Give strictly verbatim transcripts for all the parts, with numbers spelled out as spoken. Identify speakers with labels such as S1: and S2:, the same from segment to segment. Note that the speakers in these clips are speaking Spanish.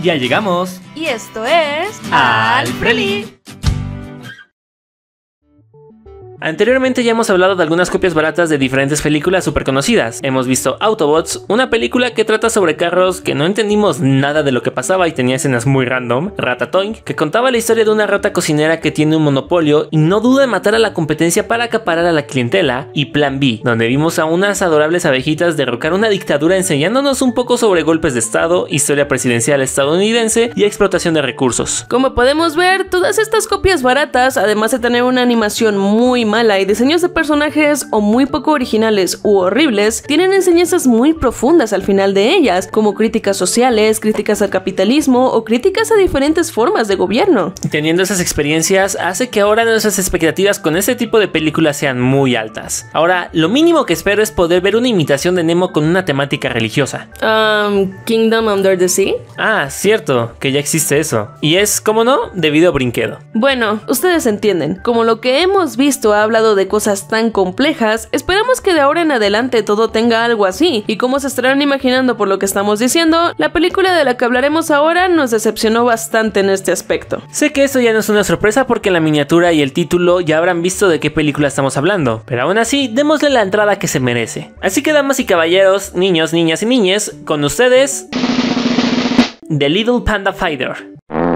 S1: Ya llegamos.
S2: Y esto es...
S1: Alfreli. Anteriormente ya hemos hablado de algunas copias baratas de diferentes películas súper conocidas. Hemos visto Autobots, una película que trata sobre carros que no entendimos nada de lo que pasaba y tenía escenas muy random. Ratatouille, que contaba la historia de una rata cocinera que tiene un monopolio y no duda en matar a la competencia para acaparar a la clientela. Y Plan B, donde vimos a unas adorables abejitas derrocar una dictadura enseñándonos un poco sobre golpes de estado, historia presidencial estadounidense y explotación de recursos.
S2: Como podemos ver, todas estas copias baratas, además de tener una animación muy mala y diseños de personajes o muy poco originales u horribles, tienen enseñanzas muy profundas al final de ellas, como críticas sociales, críticas al capitalismo o críticas a diferentes formas de gobierno.
S1: Teniendo esas experiencias hace que ahora nuestras expectativas con este tipo de películas sean muy altas. Ahora, lo mínimo que espero es poder ver una imitación de Nemo con una temática religiosa.
S2: Um, Kingdom Under the Sea.
S1: Ah, cierto, que ya existe eso. Y es, como no, de video brinquedo.
S2: Bueno, ustedes entienden, como lo que hemos visto ha hablado de cosas tan complejas, esperamos que de ahora en adelante todo tenga algo así, y como se estarán imaginando por lo que estamos diciendo, la película de la que hablaremos ahora nos decepcionó bastante en este aspecto.
S1: Sé que esto ya no es una sorpresa porque la miniatura y el título ya habrán visto de qué película estamos hablando, pero aún así, démosle la entrada que se merece. Así que damas y caballeros, niños, niñas y niñes, con ustedes... The Little Panda Fighter.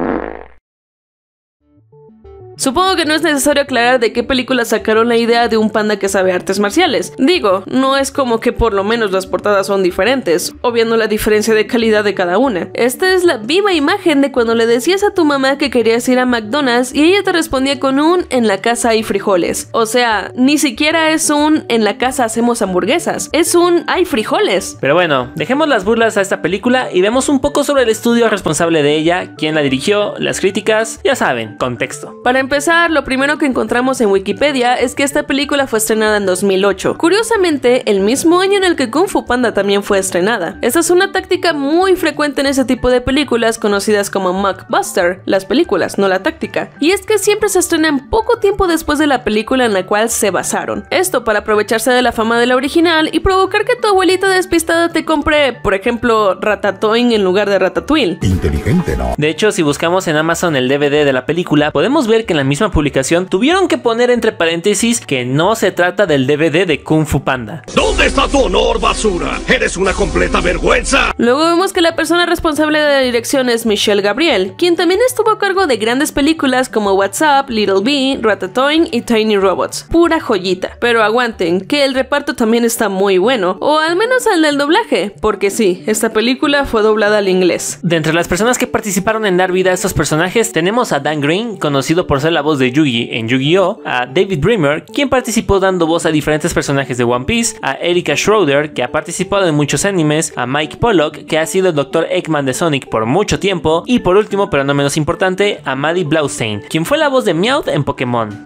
S2: Supongo que no es necesario aclarar de qué película sacaron la idea de un panda que sabe artes marciales. Digo, no es como que por lo menos las portadas son diferentes, obviando la diferencia de calidad de cada una. Esta es la viva imagen de cuando le decías a tu mamá que querías ir a McDonald's y ella te respondía con un "en la casa hay frijoles". O sea, ni siquiera es un "en la casa hacemos hamburguesas", es un "hay frijoles".
S1: Pero bueno, dejemos las burlas a esta película y vemos un poco sobre el estudio responsable de ella, quién la dirigió, las críticas, ya saben, contexto.
S2: Para empezar, lo primero que encontramos en Wikipedia es que esta película fue estrenada en dos mil ocho. Curiosamente, el mismo año en el que Kung Fu Panda también fue estrenada. Esta es una táctica muy frecuente en ese tipo de películas conocidas como mockbuster, las películas, no la táctica. Y es que siempre se estrenan poco tiempo después de la película en la cual se basaron. Esto para aprovecharse de la fama de la original y provocar que tu abuelita despistada te compre, por ejemplo, Ratatouille en lugar de Ratatouille.
S3: Inteligente, ¿no?
S1: De hecho, si buscamos en Amazon el D V D de la película, podemos ver que en la misma publicación tuvieron que poner entre paréntesis que no se trata del D V D de Kung Fu Panda.
S4: ¿Dónde está tu honor, basura? ¡Eres una completa vergüenza!
S2: Luego vemos que la persona responsable de la dirección es Michelle Gabriel, quien también estuvo a cargo de grandes películas como What's Up, Little Bee, Ratatouille y Tiny Robots. Pura joyita. Pero aguanten, que el reparto también está muy bueno, o al menos al del doblaje, porque sí, esta película fue doblada al inglés.
S1: De entre las personas que participaron en dar vida a estos personajes, tenemos a Dan Green, conocido por ser la voz de Yugi en Yu-Gi-Oh!, a David Brimmer, quien participó dando voz a diferentes personajes de One Piece, a Erika Schroeder, que ha participado en muchos animes, a Mike Pollock, que ha sido el doctor Eggman de Sonic por mucho tiempo, y por último, pero no menos importante, a Maddie Blaustein, quien fue la voz de Meowth en Pokémon.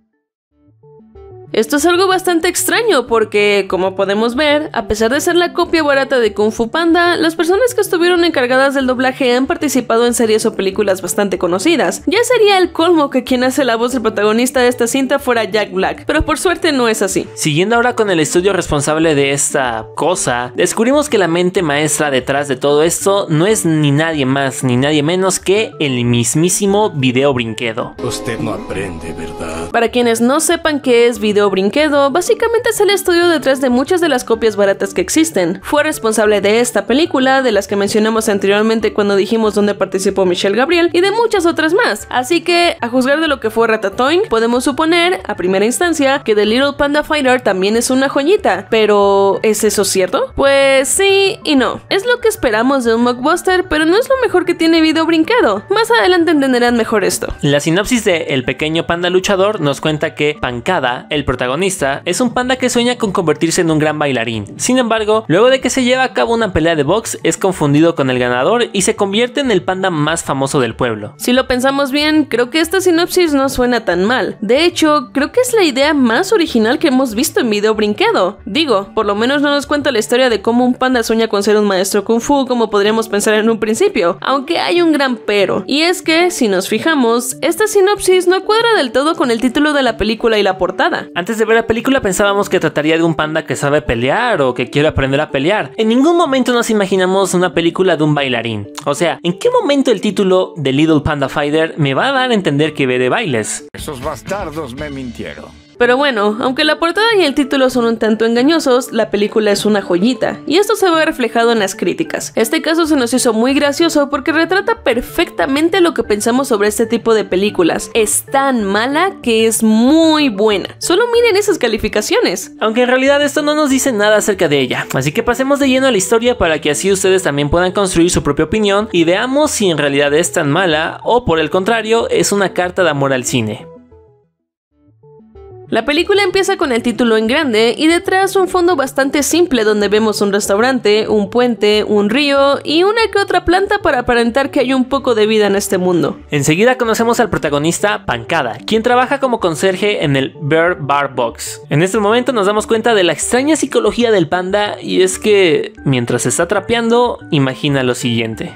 S2: Esto es algo bastante extraño porque, como podemos ver, a pesar de ser la copia barata de Kung Fu Panda, las personas que estuvieron encargadas del doblaje han participado en series o películas bastante conocidas. Ya sería el colmo que quien hace la voz del protagonista de esta cinta fuera Jack Black, pero por suerte no es así.
S1: Siguiendo ahora con el estudio responsable de esta cosa, descubrimos que la mente maestra detrás de todo esto no es ni nadie más ni nadie menos que el mismísimo Video Brinquedo.
S4: Usted no aprende, ¿verdad?
S2: Para quienes no sepan qué es Video Brinquedo, básicamente es el estudio detrás de muchas de las copias baratas que existen. Fue responsable de esta película, de las que mencionamos anteriormente cuando dijimos dónde participó Michelle Gabriel, y de muchas otras más. Así que, a juzgar de lo que fue Ratatouille, podemos suponer, a primera instancia, que The Little Panda Fighter también es una joyita. Pero, ¿es eso cierto? Pues sí y no. Es lo que esperamos de un mockbuster, pero no es lo mejor que tiene Video Brinquedo. Más adelante entenderán mejor esto.
S1: La sinopsis de El pequeño panda luchador nos cuenta que Pancada, el protagonista, es un panda que sueña con convertirse en un gran bailarín. Sin embargo, luego de que se lleva a cabo una pelea de box, es confundido con el ganador y se convierte en el panda más famoso del pueblo.
S2: Si lo pensamos bien, creo que esta sinopsis no suena tan mal. De hecho, creo que es la idea más original que hemos visto en Video Brinquedo. Digo, por lo menos no nos cuenta la historia de cómo un panda sueña con ser un maestro kung fu como podríamos pensar en un principio, aunque hay un gran pero, y es que, si nos fijamos, esta sinopsis no cuadra del todo con el título de la película y la portada.
S1: Antes de ver la película pensábamos que trataría de un panda que sabe pelear o que quiere aprender a pelear. En ningún momento nos imaginamos una película de un bailarín. O sea, ¿en qué momento el título The Little Panda Fighter me va a dar a entender que ve de bailes?
S3: Esos bastardos me mintieron.
S2: Pero bueno, aunque la portada y el título son un tanto engañosos, la película es una joyita, y esto se ve reflejado en las críticas. Este caso se nos hizo muy gracioso porque retrata perfectamente lo que pensamos sobre este tipo de películas. Es tan mala que es muy buena. Solo miren esas calificaciones.
S1: Aunque en realidad esto no nos dice nada acerca de ella, así que pasemos de lleno a la historia para que así ustedes también puedan construir su propia opinión y veamos si en realidad es tan mala o por el contrario es una carta de amor al cine.
S2: La película empieza con el título en grande y detrás un fondo bastante simple donde vemos un restaurante, un puente, un río y una que otra planta para aparentar que hay un poco de vida en este mundo.
S1: Enseguida conocemos al protagonista Pancada, quien trabaja como conserje en el Bear Bar Box. En este momento nos damos cuenta de la extraña psicología del panda y es que mientras está trapeando imagina lo siguiente.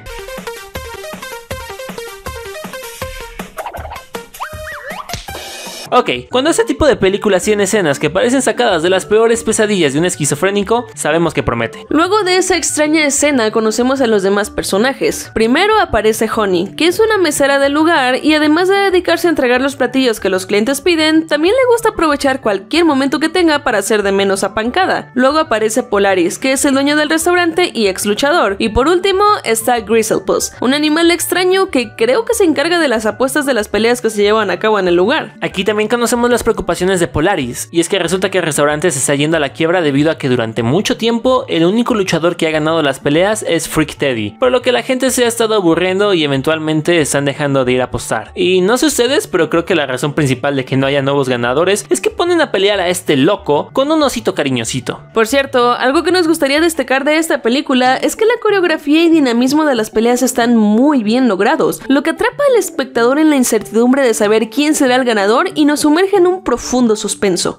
S1: Ok, cuando este tipo de películas tiene escenas que parecen sacadas de las peores pesadillas de un esquizofrénico, sabemos que promete.
S2: Luego de esa extraña escena conocemos a los demás personajes. Primero aparece Honey, que es una mesera del lugar y además de dedicarse a entregar los platillos que los clientes piden, también le gusta aprovechar cualquier momento que tenga para hacer de menos a Pancada. Luego aparece Polaris, que es el dueño del restaurante y ex luchador. Y por último está Grizzlepuss, un animal extraño que creo que se encarga de las apuestas de las peleas que se llevan a cabo en el lugar.
S1: Aquí también conocemos las preocupaciones de Polaris, y es que resulta que el restaurante se está yendo a la quiebra debido a que durante mucho tiempo el único luchador que ha ganado las peleas es Freak Teddy, por lo que la gente se ha estado aburriendo y eventualmente están dejando de ir a apostar. Y no sé ustedes, pero creo que la razón principal de que no haya nuevos ganadores es que ponen a pelear a este loco con un osito cariñosito.
S2: Por cierto, algo que nos gustaría destacar de esta película es que la coreografía y dinamismo de las peleas están muy bien logrados, lo que atrapa al espectador en la incertidumbre de saber quién será el ganador y nos sumerge en un profundo suspenso.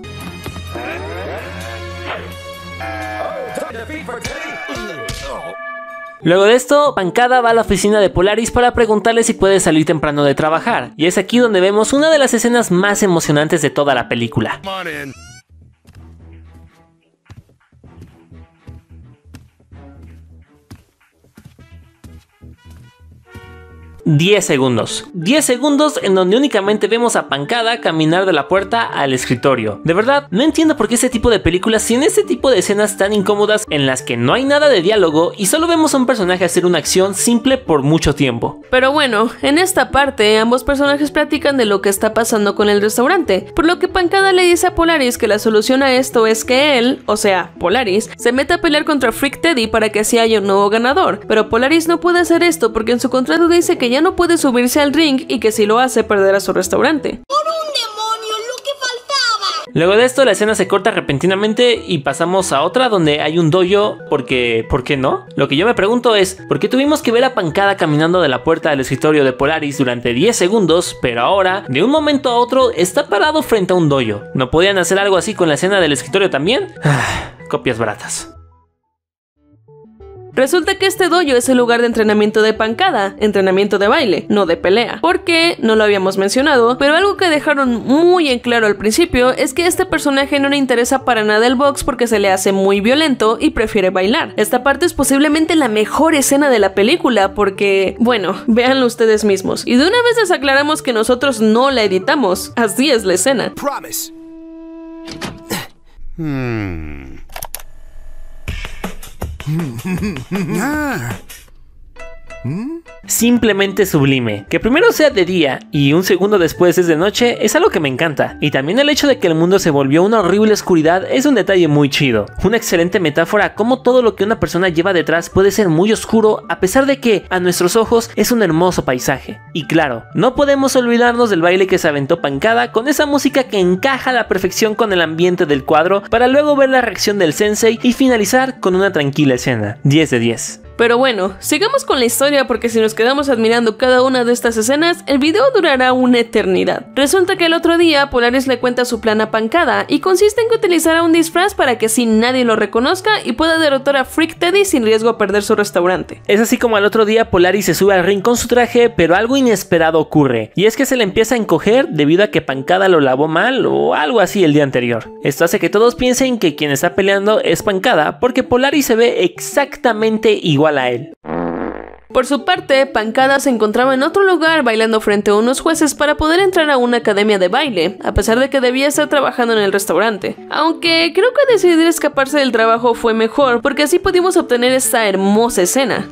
S1: Luego de esto, Pancada va a la oficina de Polaris para preguntarle si puede salir temprano de trabajar, y es aquí donde vemos una de las escenas más emocionantes de toda la película. diez segundos. diez segundos en donde únicamente vemos a Pancada caminar de la puerta al escritorio. De verdad, no entiendo por qué este tipo de películas tiene este tipo de escenas tan incómodas en las que no hay nada de diálogo y solo vemos a un personaje hacer una acción simple por mucho tiempo.
S2: Pero bueno, en esta parte ambos personajes platican de lo que está pasando con el restaurante, por lo que Pancada le dice a Polaris que la solución a esto es que él, o sea, Polaris, se meta a pelear contra Freak Teddy para que así haya un nuevo ganador. Pero Polaris no puede hacer esto porque en su contrato dice que ya no puede subirse al ring y que si lo hace perderá su restaurante.
S5: ¡Por un demonio, lo que faltaba!
S1: Luego de esto la escena se corta repentinamente y pasamos a otra donde hay un dojo porque... ¿por qué no? Lo que yo me pregunto es ¿por qué tuvimos que ver a Pancada caminando de la puerta del escritorio de Polaris durante diez segundos, pero ahora de un momento a otro está parado frente a un dojo? ¿No podían hacer algo así con la escena del escritorio también? Copias baratas.
S2: Resulta que este dojo es el lugar de entrenamiento de Pancada, entrenamiento de baile, no de pelea. Porque, no lo habíamos mencionado, pero algo que dejaron muy en claro al principio es que a este personaje no le interesa para nada el box porque se le hace muy violento y prefiere bailar. Esta parte es posiblemente la mejor escena de la película porque, bueno, véanlo ustedes mismos. Y de una vez les aclaramos que nosotros no la editamos, así es la escena.
S3: Promise. Hmm. ah.
S1: Simplemente sublime. Que primero sea de día y un segundo después es de noche es algo que me encanta. Y también el hecho de que el mundo se volvió una horrible oscuridad es un detalle muy chido. Una excelente metáfora a cómo todo lo que una persona lleva detrás puede ser muy oscuro a pesar de que a nuestros ojos es un hermoso paisaje. Y claro, no podemos olvidarnos del baile que se aventó Pancada con esa música que encaja a la perfección con el ambiente del cuadro para luego ver la reacción del sensei y finalizar con una tranquila escena. diez de diez.
S2: Pero bueno, sigamos con la historia porque si nos quedamos admirando cada una de estas escenas, el video durará una eternidad. Resulta que el otro día Polaris le cuenta su plan a Pancada y consiste en que utilizará un disfraz para que así nadie lo reconozca y pueda derrotar a Freak Teddy sin riesgo a perder su restaurante.
S1: Es así como al otro día Polaris se sube al ring con su traje, pero algo inesperado ocurre, y es que se le empieza a encoger debido a que Pancada lo lavó mal o algo así el día anterior. Esto hace que todos piensen que quien está peleando es Pancada porque Polaris se ve exactamente igual a él.
S2: Por su parte, Pancada se encontraba en otro lugar bailando frente a unos jueces para poder entrar a una academia de baile, a pesar de que debía estar trabajando en el restaurante. Aunque creo que decidir escaparse del trabajo fue mejor, porque así pudimos obtener esta hermosa escena.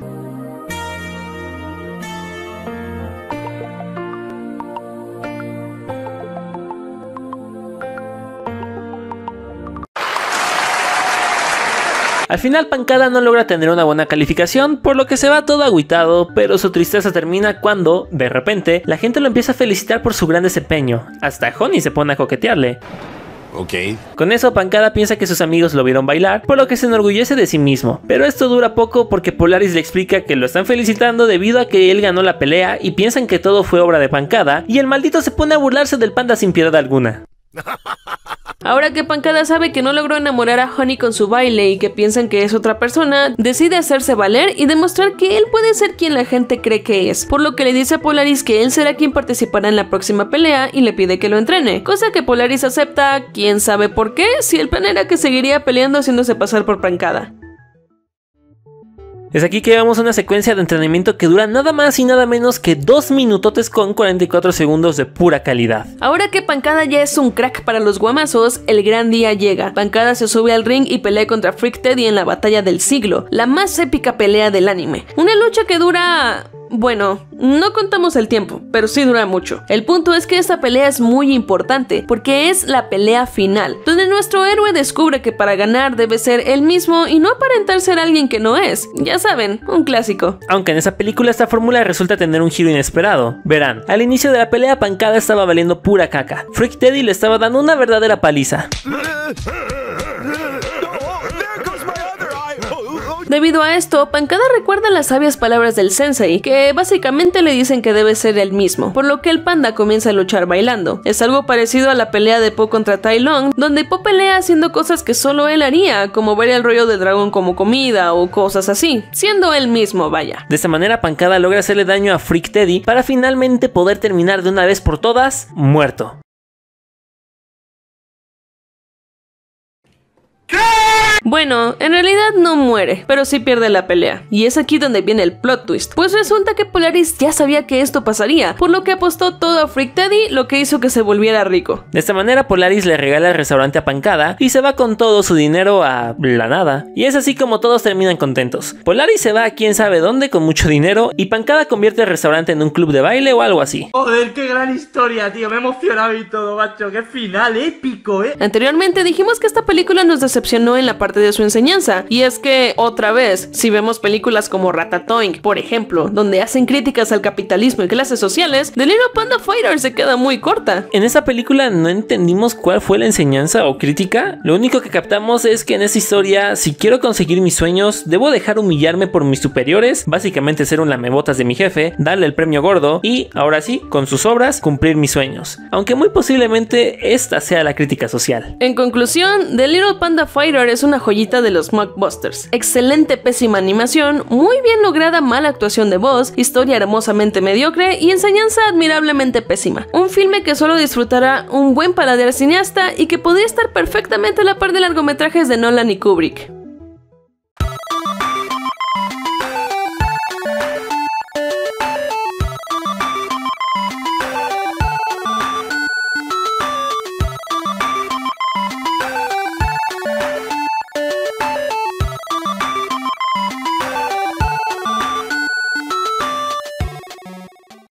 S1: Al final Pancada no logra tener una buena calificación, por lo que se va todo agüitado, pero su tristeza termina cuando, de repente, la gente lo empieza a felicitar por su gran desempeño. Hasta Honey se pone a coquetearle.
S3: Ok.
S1: Con eso Pancada piensa que sus amigos lo vieron bailar, por lo que se enorgullece de sí mismo. Pero esto dura poco porque Polaris le explica que lo están felicitando debido a que él ganó la pelea y piensan que todo fue obra de Pancada, y el maldito se pone a burlarse del panda sin piedad alguna.
S2: Ahora que Pancada sabe que no logró enamorar a Honey con su baile y que piensan que es otra persona, decide hacerse valer y demostrar que él puede ser quien la gente cree que es, por lo que le dice a Polaris que él será quien participará en la próxima pelea y le pide que lo entrene, cosa que Polaris acepta, quién sabe por qué, si el plan era que seguiría peleando haciéndose pasar por Pancada.
S1: Es aquí que vemos una secuencia de entrenamiento que dura nada más y nada menos que dos minutotes con cuarenta y cuatro segundos de pura calidad.
S2: Ahora que Pancada ya es un crack para los guamazos, el gran día llega. Pancada se sube al ring y pelea contra Freak Teddy en la batalla del siglo, la más épica pelea del anime. Una lucha que dura... Bueno, no contamos el tiempo, pero sí dura mucho. El punto es que esta pelea es muy importante, porque es la pelea final, donde nuestro héroe descubre que para ganar debe ser él mismo y no aparentar ser alguien que no es. Ya saben, un clásico.
S1: Aunque en esa película esta fórmula resulta tener un giro inesperado. Verán, al inicio de la pelea Pancada estaba valiendo pura caca. Freak Teddy le estaba dando una verdadera paliza.
S2: Debido a esto, Pancada recuerda las sabias palabras del sensei, que básicamente le dicen que debe ser él mismo, por lo que el panda comienza a luchar bailando. Es algo parecido a la pelea de Po contra Tai Lung, donde Po pelea haciendo cosas que solo él haría, como ver el rollo del dragón como comida o cosas así, siendo él mismo, vaya.
S1: De esta manera Pancada logra hacerle daño a Freak Teddy para finalmente poder terminar de una vez por todas muerto.
S2: Bueno, en realidad no muere, pero sí pierde la pelea. Y es aquí donde viene el plot twist, pues resulta que Polaris ya sabía que esto pasaría, por lo que apostó todo a Freak Teddy, lo que hizo que se volviera rico.
S1: De esta manera Polaris le regala el restaurante a Pancada y se va con todo su dinero a la nada. Y es así como todos terminan contentos. Polaris se va a quién sabe dónde con mucho dinero y Pancada convierte el restaurante en un club de baile o algo así.
S6: Joder, qué gran historia, tío, me he emocionado y todo, macho, qué final épico, eh.
S2: Anteriormente dijimos que esta película nos decepcionó en la parte de su enseñanza, y es que, otra vez, si vemos películas como Ratatouille, por ejemplo, donde hacen críticas al capitalismo y clases sociales, The Little Panda Fighter se queda muy corta.
S1: En esa película no entendimos cuál fue la enseñanza o crítica. Lo único que captamos es que en esa historia, si quiero conseguir mis sueños, debo dejar humillarme por mis superiores, básicamente ser un lamebotas de mi jefe, darle el premio gordo y, ahora sí, con sus obras, cumplir mis sueños. Aunque muy posiblemente esta sea la crítica social.
S2: En conclusión, The Little Panda Fighter es una joyita de los mockbusters. Excelente pésima animación, muy bien lograda mala actuación de voz, historia hermosamente mediocre y enseñanza admirablemente pésima. Un filme que solo disfrutará un buen paladar cineasta y que podría estar perfectamente a la par de largometrajes de Nolan y Kubrick.